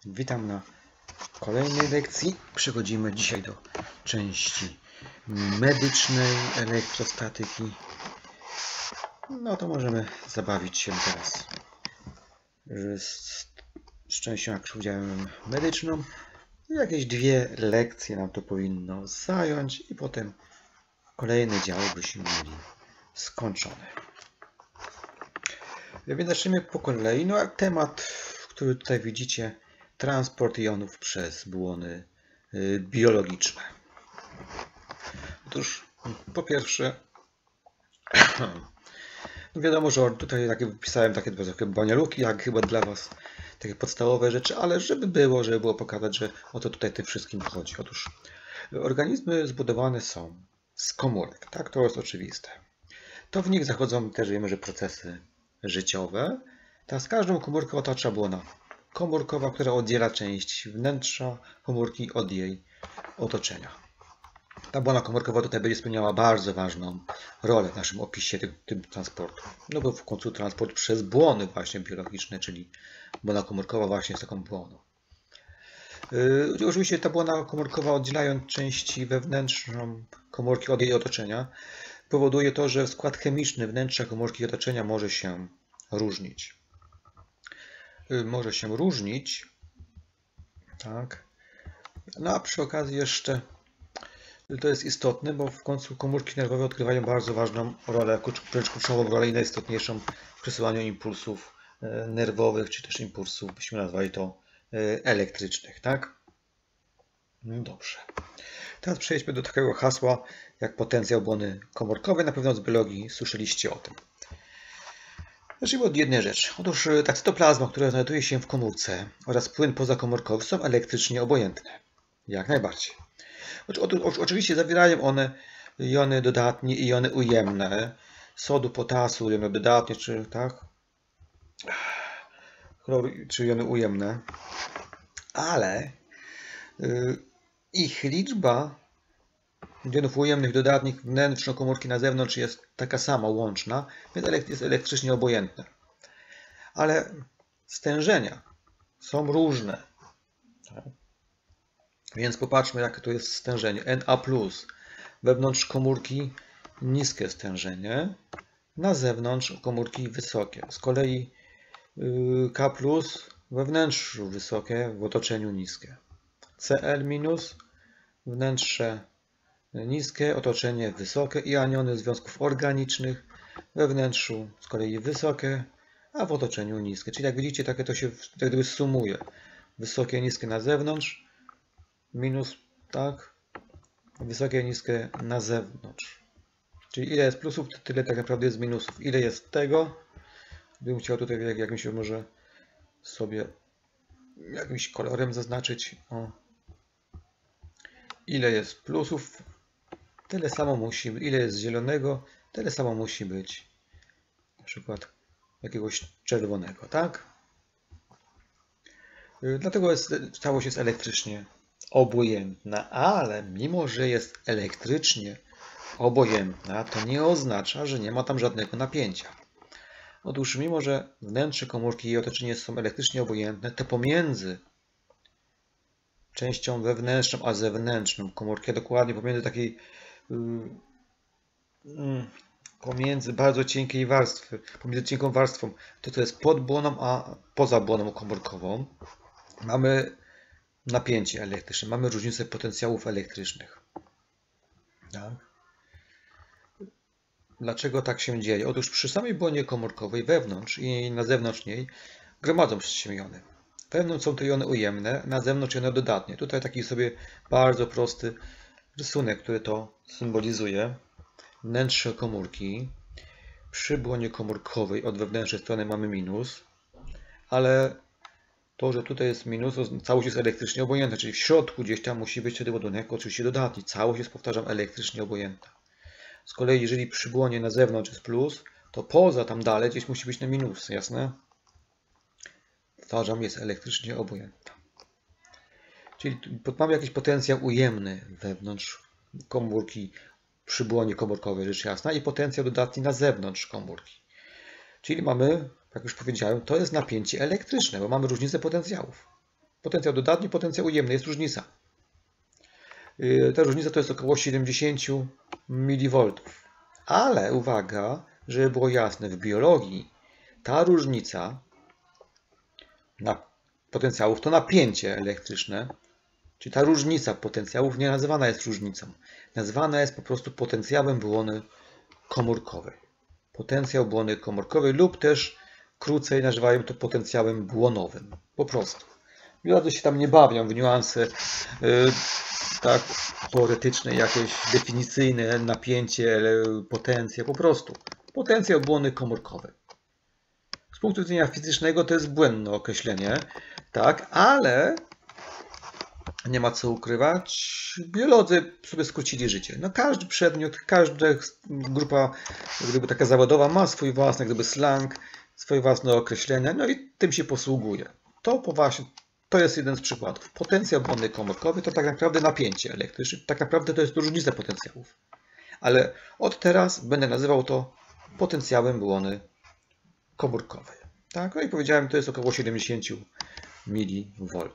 Witam na kolejnej lekcji. Przechodzimy dzisiaj do części medycznej elektrostatyki. No to możemy zabawić się teraz z częścią, jak już powiedziałem, medyczną. Jakieś 2 lekcje nam to powinno zająć i potem kolejne działy byśmy mieli skończone. Więc zacznijmy po kolei. No, temat, który tutaj widzicie, transport jonów przez błony biologiczne. Otóż po pierwsze, no wiadomo, że tutaj wypisałem takie banialuki, jak chyba dla Was, takie podstawowe rzeczy, ale żeby było pokazać, że o to tutaj tym wszystkim chodzi. Otóż organizmy zbudowane są z komórek, tak? To jest oczywiste. To w nich zachodzą też, wiemy, że procesy życiowe. Teraz każdą komórkę otacza błona komórkowa, która oddziela część wnętrza komórki od jej otoczenia. Ta błona komórkowa tutaj będzie spełniała bardzo ważną rolę w naszym opisie tym transportu. No bo w końcu transport przez błony właśnie biologiczne, czyli błona komórkowa właśnie jest taką błoną. Oczywiście ta błona komórkowa, oddzielając części wewnętrzną komórki od jej otoczenia, powoduje to, że skład chemiczny wnętrza komórki i otoczenia może się różnić. Tak. No a przy okazji jeszcze to jest istotne, bo w końcu komórki nerwowe odgrywają bardzo ważną rolę, wręcz kluczową rolę i najistotniejszą w przesyłaniu impulsów nerwowych, czy też impulsów, byśmy nazwali to elektrycznych, tak? No dobrze. Teraz przejdźmy do takiego hasła jak potencjał błony komórkowej. Na pewno z biologii słyszeliście o tym. Zacznijmy od jednej rzeczy. Otóż ta cytoplazma, która znajduje się w komórce oraz płyn pozakomórkowy są elektrycznie obojętne. Jak najbardziej. Oczywiście zawierają one jony dodatnie i jony ujemne, sodu, potasu, jony dodatnie, czy tak? Czy jony ujemne, ale ich liczba jonów ujemnych dodatnich wnętrzno komórki na zewnątrz jest taka sama, łączna, więc jest elektrycznie obojętna. Ale stężenia są różne. Tak? Więc popatrzmy, jakie to jest stężenie. Na+, wewnątrz komórki niskie stężenie, na zewnątrz komórki wysokie. Z kolei K+, we wnętrzu wysokie, w otoczeniu niskie. Cl-, wnętrze niskie, otoczenie wysokie i aniony związków organicznych we wnętrzu z kolei wysokie, a w otoczeniu niskie. Czyli jak widzicie, takie to się tak gdyby sumuje. Wysokie, niskie na zewnątrz, minus, tak, wysokie, niskie na zewnątrz. Czyli ile jest plusów, tyle tak naprawdę jest minusów. Ile jest tego? Bym chciał tutaj jakimś może sobie jakimś kolorem zaznaczyć. O. Ile jest plusów, tyle samo musi być. Ile jest zielonego, tyle samo musi być na przykład jakiegoś czerwonego, tak? Dlatego całość jest elektrycznie obojętna, ale mimo, że jest elektrycznie obojętna, to nie oznacza, że nie ma tam żadnego napięcia. Otóż mimo, że wnętrze komórki i jej otoczenie są elektrycznie obojętne, to pomiędzy częścią wewnętrzną a zewnętrzną komórki, dokładnie pomiędzy takiej pomiędzy bardzo cienkiej warstwy, pomiędzy cienką warstwą, to jest pod błoną, a poza błoną komórkową, mamy napięcie elektryczne, mamy różnicę potencjałów elektrycznych. Tak? Dlaczego tak się dzieje? Otóż przy samej błonie komórkowej wewnątrz i na zewnątrz niej gromadzą się jony. Wewnątrz są to jony ujemne, na zewnątrz jony dodatnie. Tutaj taki sobie bardzo prosty rysunek, który to symbolizuje. Wnętrze komórki. Przy błonie komórkowej od wewnętrznej strony mamy minus, ale to, że tutaj jest minus, całość jest elektrycznie obojętna, czyli w środku gdzieś tam musi być wtedy ładunek oczywiście dodatni. Całość jest, powtarzam, elektrycznie obojętna. Z kolei, jeżeli przy błonie na zewnątrz jest plus, to poza tam dalej gdzieś musi być na minus, jasne? Powtarzam, jest elektrycznie obojętna. Czyli mamy jakiś potencjał ujemny wewnątrz komórki przy błonie komórkowej, rzecz jasna, i potencjał dodatni na zewnątrz komórki. Czyli mamy, jak już powiedziałem, to jest napięcie elektryczne, bo mamy różnicę potencjałów. Potencjał dodatni, potencjał ujemny. Jest różnica. Ta różnica to jest około 70 mV. Ale uwaga, żeby było jasne, w biologii ta różnica potencjałów to napięcie elektryczne, czyli ta różnica potencjałów nie nazywana jest różnicą. Nazywana jest po prostu potencjałem błony komórkowej. Potencjał błony komórkowej lub też krócej nazywają to potencjałem błonowym. Po prostu. Biolodzy się tam nie bawią w niuanse tak teoretyczne, jakieś definicyjne, napięcie, potencjał. Po prostu. Potencjał błony komórkowej. Z punktu widzenia fizycznego to jest błędne określenie, tak, ale nie ma co ukrywać. Biolodzy sobie skrócili życie. No każdy przedmiot, każda grupa gdyby taka zawodowa ma swój własny gdyby slang, swoje własne określenia, no i tym się posługuje. To jest jeden z przykładów. Potencjał błony komórkowej to tak naprawdę napięcie elektryczne. Tak naprawdę to jest różnica potencjałów. Ale od teraz będę nazywał to potencjałem błony komórkowej. Tak? No i powiedziałem, to jest około 70 mV.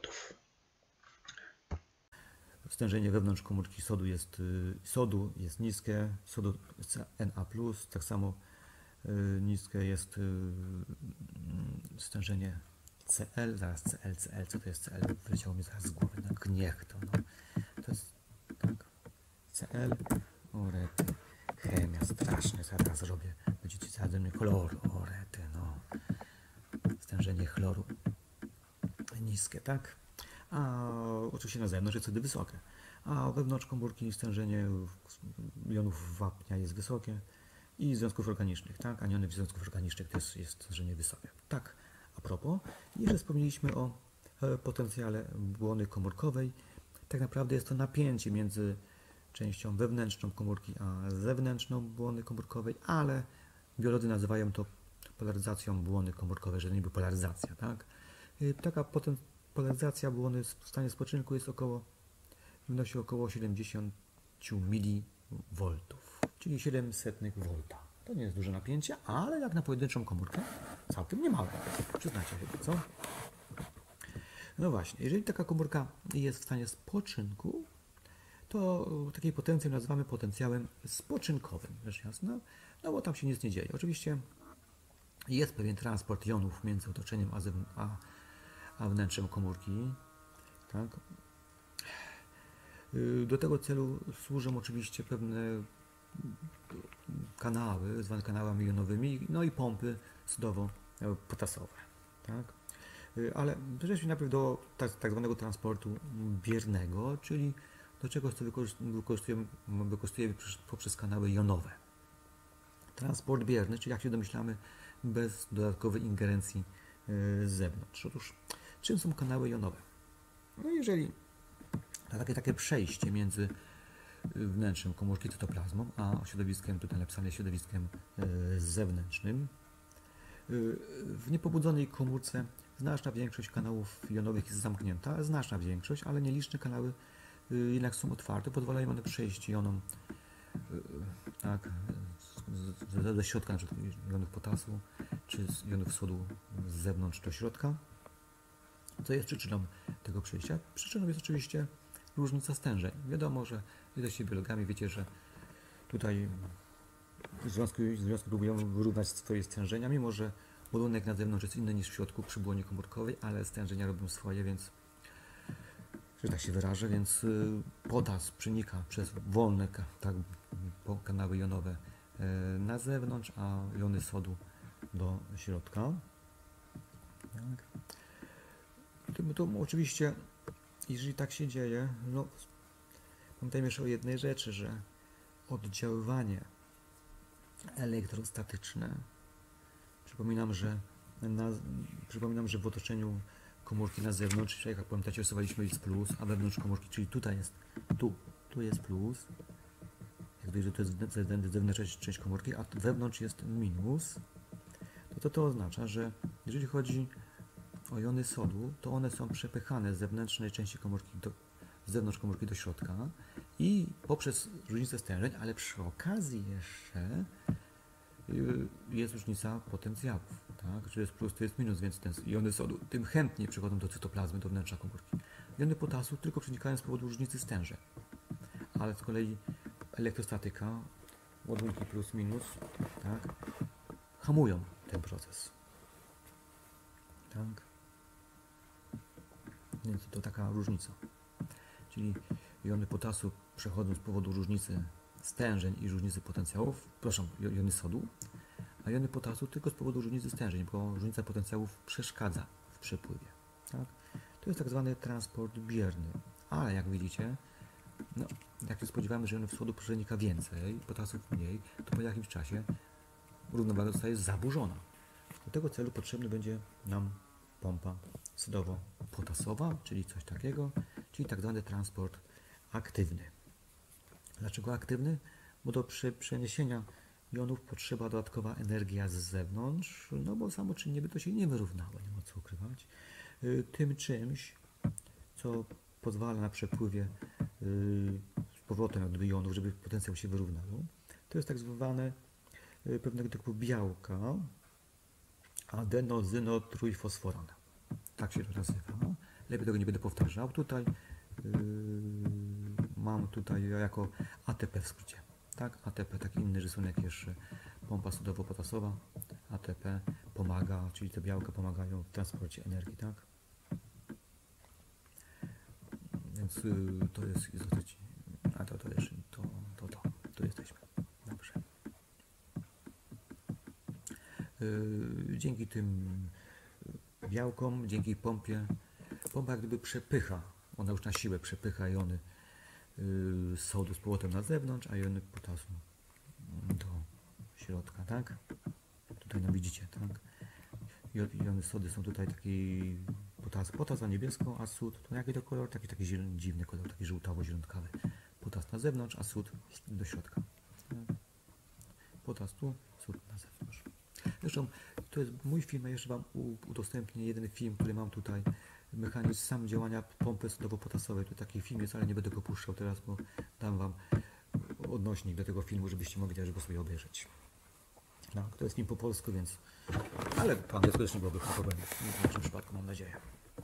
Stężenie wewnątrz komórki sodu jest niskie, sodu Na+, tak samo niskie jest stężenie Cl, zaraz Cl, co to jest Cl? Wyleciało mi zaraz z głowy, no, niech to, no. To jest, tak, Cl, orety, chemia, strasznie, zaraz robię, będziecie zaraz mnie chloru, orety, no. Stężenie chloru niskie, tak? A oczywiście na zewnątrz jest wtedy wysokie, a wewnątrz komórki stężenie jonów wapnia jest wysokie i związków organicznych, tak? Aniony związków organicznych też jest stężenie wysokie. Tak, a propos, jeżeli wspomnieliśmy o potencjale błony komórkowej, tak naprawdę jest to napięcie między częścią wewnętrzną komórki a zewnętrzną błony komórkowej, ale biolodzy nazywają to polaryzacją błony komórkowej, że to niby polaryzacja, tak? Taka polaryzacja błony w stanie spoczynku wynosi około 70 mV, czyli 700 V. To nie jest duże napięcie, ale jak na pojedynczą komórkę całkiem niemałe. Przyznacie się, co? No właśnie, jeżeli taka komórka jest w stanie spoczynku, to taki potencjał nazywamy potencjałem spoczynkowym, rzecz jasna, no bo tam się nic nie dzieje. Oczywiście jest pewien transport jonów między otoczeniem a wnętrzem komórki. Tak? Do tego celu służą oczywiście pewne kanały, zwane kanałami jonowymi, no i pompy sodowo-potasowe. Tak? Ale przejdźmy najpierw do tak zwanego transportu biernego, czyli do czegoś, co wykorzystujemy poprzez kanały jonowe. Transport bierny, czyli jak się domyślamy, bez dodatkowej ingerencji z zewnątrz. Otóż, czym są kanały jonowe? No jeżeli takie przejście między wnętrzem komórki cytoplazmą, a środowiskiem, tutaj napisane środowiskiem zewnętrznym, w niepobudzonej komórce znaczna większość kanałów jonowych jest zamknięta, znaczna większość, ale nieliczne kanały jednak są otwarte, pozwalają one przejść jonom tak, ze środka, np. jonów potasu, czy z jonów sodu z zewnątrz do środka. Co jest przyczyną tego przejścia? Przyczyną jest oczywiście różnica stężeń. Wiadomo, że jesteście biologami, wiecie, że tutaj związki próbują wyrównać swoje stężenia, mimo że ładunek na zewnątrz jest inny niż w środku przy błonie komórkowej, ale stężenia robią swoje, więc że tak się wyrażę, więc potas przenika przez wolne kanały jonowe na zewnątrz, a jony sodu do środka. Tak. To oczywiście, jeżeli tak się dzieje, no pamiętajmy jeszcze o jednej rzeczy, że oddziaływanie elektrostatyczne, przypominam, że w otoczeniu komórki na zewnątrz, czyli jak pamiętacie, rysowaliśmy jest plus, a wewnątrz komórki, czyli tutaj jest, tu jest plus, jak widzę, to jest zewnętrzna część komórki, a wewnątrz jest minus, to oznacza, że jeżeli chodzi o jony sodu, to one są przepychane z zewnętrznej części komórki z zewnątrz komórki do środka i poprzez różnicę stężeń, ale przy okazji jeszcze jest różnica potencjałów. tak? Czy jest plus, to jest minus, więc te jony sodu tym chętniej przechodzą do cytoplazmy, do wnętrza komórki. Jony potasu tylko przenikają z powodu różnicy stężeń. Ale z kolei elektrostatyka, ładunki plus minus, tak? Hamują ten proces. Tak? Więc to taka różnica. Czyli jony potasu przechodzą z powodu różnicy stężeń i różnicy potencjałów, jony sodu, a jony potasu tylko z powodu różnicy stężeń, bo różnica potencjałów przeszkadza w przepływie. Tak? To jest tak zwany transport bierny. Ale jak widzicie, no, jak się spodziewamy, że jonów sodu przenika więcej, potasów mniej, to po jakimś czasie równowaga zostaje zaburzona. Do tego celu potrzebny będzie nam pompa sodowo-potasowa, czyli coś takiego, czyli tak zwany transport aktywny. Dlaczego aktywny? Bo do przeniesienia jonów potrzeba dodatkowa energia z zewnątrz, no bo samoczynnie by to się nie wyrównało, nie ma co ukrywać. Tym czymś, co pozwala na przepływie z powrotem jakby jonów, żeby potencjał się wyrównało, to jest tak zwane pewnego typu białka adenozyno-trójfosforan. Tak się to nazywa. Lepiej tego nie będę powtarzał. Tutaj mam tutaj jako ATP w skrócie. Tak, ATP, taki inny rysunek jeszcze, pompa sodowo-potasowa. ATP pomaga, czyli te białka pomagają w transporcie energii, tak? Więc to jest dosyć, a to jeszcze, tu jesteśmy. Dobrze. Dzięki tym białkom, dzięki pompie, pompa jak gdyby przepycha, ona już na siłę przepycha jony sodu z powrotem na zewnątrz, a jony potasu do środka, tak? Tutaj no widzicie, tak? Jony sody są tutaj taki potas na niebiesko, a sód to jaki to kolor? Taki dziwny kolor, taki żółtawo-zielonkawy. Potas na zewnątrz, a sód do środka. Potas tu, sód na zewnątrz. Zresztą to jest mój film, a jeszcze Wam udostępnię jeden film, który mam tutaj. Mechanizm sam działania pompy sodowo-potasowej. To taki film jest, ale nie będę go puszczał teraz, bo dam Wam odnośnik do tego filmu, żebyście mogli też go sobie obejrzeć. No, to jest film po polsku, więc... Ale po angielsku też nie byłoby problem. W naszym przypadku, mam nadzieję.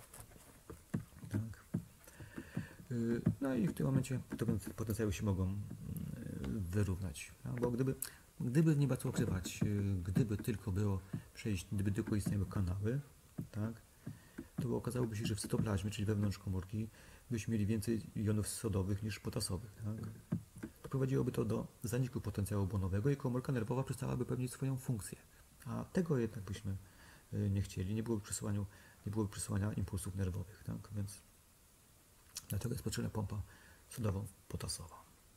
Tak. No i w tym momencie potencjały się mogą wyrównać. No, bo gdyby nie ma co ukrywać, gdyby tylko było przejść, gdyby tylko istniały kanały, tak, to okazałoby się, że w cytoplazmie, czyli wewnątrz komórki, byśmy mieli więcej jonów sodowych niż potasowych. Tak? Prowadziłoby to do zaniku potencjału błonowego i komórka nerwowa przestałaby pełnić swoją funkcję. A tego jednak byśmy nie chcieli, nie byłoby przesyłania impulsów nerwowych. Tak? Więc dlatego jest potrzebna pompa sodowo-potasowa.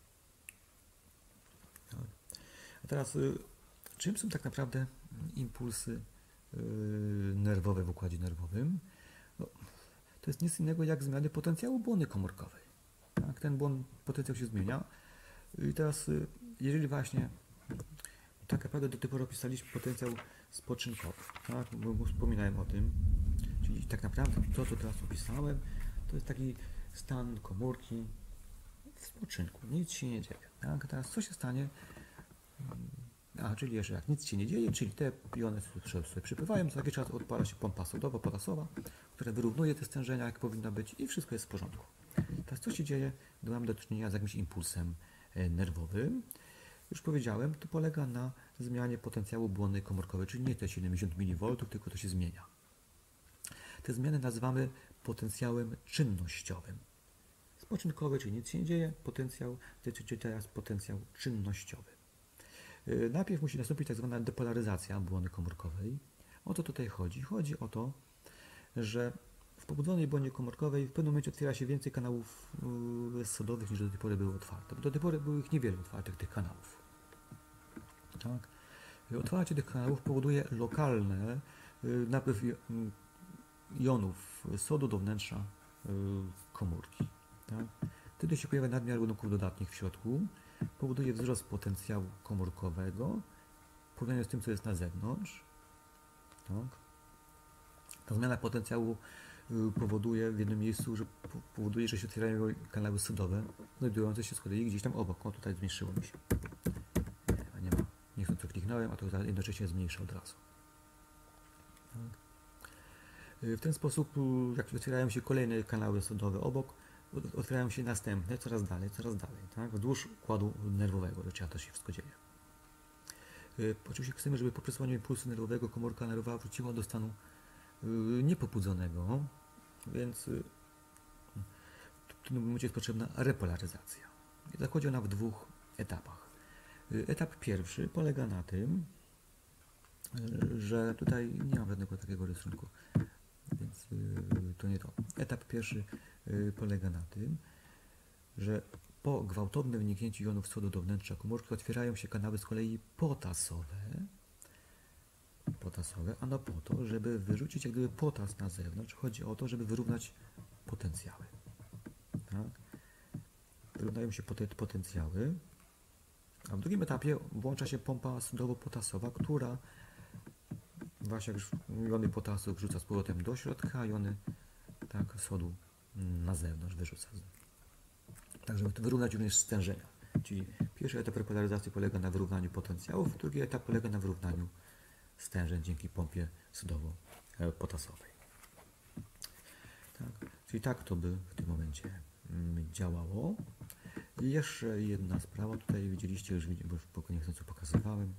Tak. A teraz, czym są tak naprawdę impulsy nerwowe w układzie nerwowym? No, to jest nic innego jak zmiany potencjału błony komórkowej. Tak? Ten potencjał się zmienia. I teraz, jeżeli właśnie tak naprawdę do tej pory opisaliśmy potencjał spoczynkowy, tak? Bo wspominałem o tym, czyli tak naprawdę to, co teraz opisałem, to jest taki stan komórki w spoczynku, nic się nie dzieje. Tak? Teraz co się stanie? Czyli jeszcze jak nic się nie dzieje, czyli te jony sobie przypływają, za jakiś czas odpala się pompa sodowo-potasowa, która wyrównuje te stężenia, jak powinno być i wszystko jest w porządku. Teraz co się dzieje, gdy mamy do czynienia z jakimś impulsem nerwowym? Już powiedziałem, to polega na zmianie potencjału błony komórkowej, czyli nie te 70 mV, tylko to się zmienia. Te zmiany nazywamy potencjałem czynnościowym. Spoczynkowy, czyli nic się nie dzieje, czyli teraz potencjał czynnościowy. Najpierw musi nastąpić tak zwana depolaryzacja błony komórkowej. O co tutaj chodzi? Chodzi o to, że w pobudzonej błonie komórkowej w pewnym momencie otwiera się więcej kanałów sodowych niż do tej pory były otwarte. Bo do tej pory było ich niewiele otwartych, tych kanałów. Tak? Otwarcie tych kanałów powoduje lokalne napływ jonów sodu do wnętrza komórki. Tak? Wtedy się pojawia nadmiar ładunków dodatnich w środku, powoduje wzrost potencjału komórkowego w porównaniu z tym, co jest na zewnątrz. Tak? Ta zmiana potencjału powoduje w jednym miejscu, że powoduje, że się otwierają kanały sodowe, znajdujące się z kolei gdzieś tam obok. O, tutaj zmniejszyło mi się. Nie ma. Niech to kliknąłem, a to jednocześnie zmniejsza od razu. Tak? W ten sposób, jak otwierają się kolejne kanały sodowe obok, otwierają się następne, coraz dalej, tak? Wzdłuż układu nerwowego, do czego to się wszystko dzieje. Oczywiście chcemy, żeby po przesłaniu impulsu nerwowego komórka nerwowa wróciła do stanu niepobudzonego, więc w tym momencie jest potrzebna repolaryzacja. I zachodzi ona w dwóch etapach. Etap pierwszy polega na tym, że tutaj nie mam żadnego takiego rysunku, więc to nie to. Etap pierwszy polega na tym, że po gwałtownym wniknięciu jonów sodu do wnętrza komórki otwierają się kanały z kolei potasowe, ano po to, żeby wyrzucić jak gdyby potas na zewnątrz. Chodzi o to, żeby wyrównać potencjały. Tak? Wyrównają się potencjały, a w drugim etapie włącza się pompa sodowo-potasowa, która właśnie jak jony potasu wrzuca z powrotem do środka, a jony tak, sodu na zewnątrz wyrzuca. Tak, żeby wyrównać również stężenia. Czyli pierwszy etap repolaryzacji polega na wyrównaniu potencjałów, drugi etap polega na wyrównaniu stężeń dzięki pompie sodowo-potasowej. Tak, czyli tak to by w tym momencie działało. I jeszcze jedna sprawa, tutaj widzieliście, już bo spokojnie co pokazywałem.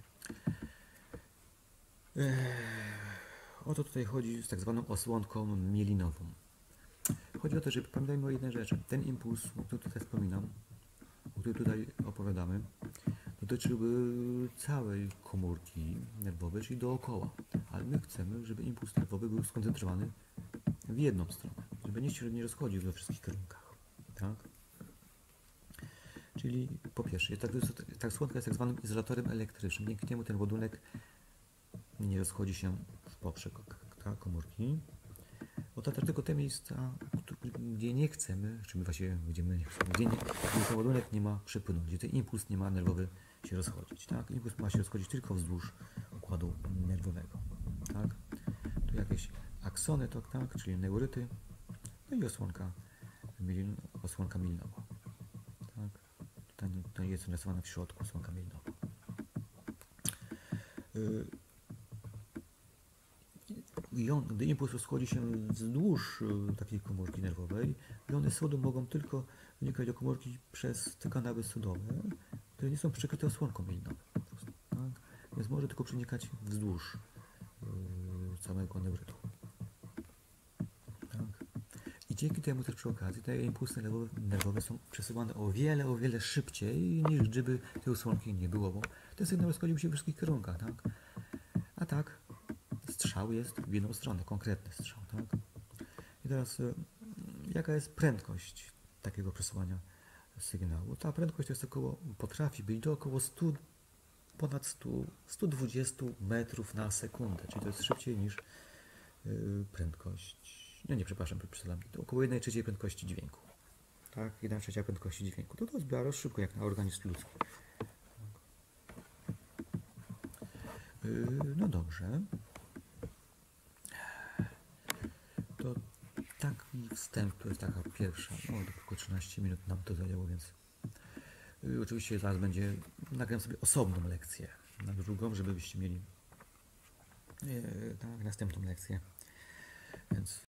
O to tutaj chodzi z tak zwaną osłonką mielinową. Chodzi o to, że pamiętajmy o jednej rzeczy. Ten impuls, o którym tutaj wspominam, o którym tutaj opowiadamy, dotyczyłby całej komórki nerwowej, czyli dookoła. Ale my chcemy, żeby impuls nerwowy był skoncentrowany w jedną stronę, żeby nie rozchodził we wszystkich kierunkach. Tak? Czyli po pierwsze, ta osłonka jest tak zwanym izolatorem elektrycznym. Dzięki temu ten ładunek nie rozchodzi się w poprzek komórki. Otacza tylko te miejsca, gdzie nie chcemy, czy my właśnie, gdzie ten ładunek nie ma przepłynąć, gdzie ten impuls nie ma nerwowy się rozchodzić. Tak? Impuls ma się rozchodzić tylko wzdłuż układu nerwowego. Tak? Tu jakieś aksony, tak? Czyli neuryty, no i osłonka mielinowa. Tak? Tutaj jest narysowana w środku osłonka mielinowa. Gdy impuls rozchodzi się wzdłuż takiej komórki nerwowej, jony sodu mogą tylko wnikać do komórki przez te kanały sodowe, które nie są przykryte osłonką mielinową. Tak? Więc może tylko przenikać wzdłuż całego neurytu. Tak? I dzięki temu też przy okazji te impulsy nerwowe są przesuwane o wiele szybciej niż gdyby tej osłonki nie było, bo ten sygnał rozchodził się w wszystkich kierunkach. Tak? A tak strzał jest w jedną stronę, konkretny strzał. Tak? I teraz jaka jest prędkość takiego przesyłania sygnału? Ta prędkość to jest potrafi być do około 120 metrów na sekundę, czyli to jest szybciej niż prędkość, to około 1/3 prędkości dźwięku. Tak, 1/3 prędkości dźwięku. To jest bardzo szybko jak na organizm ludzki. No dobrze. To taki wstęp, to jest taka pierwsza, tylko 13 minut nam to zajęło, więc oczywiście zaraz nagram sobie osobną lekcję na drugą, żebyście mieli następną lekcję, więc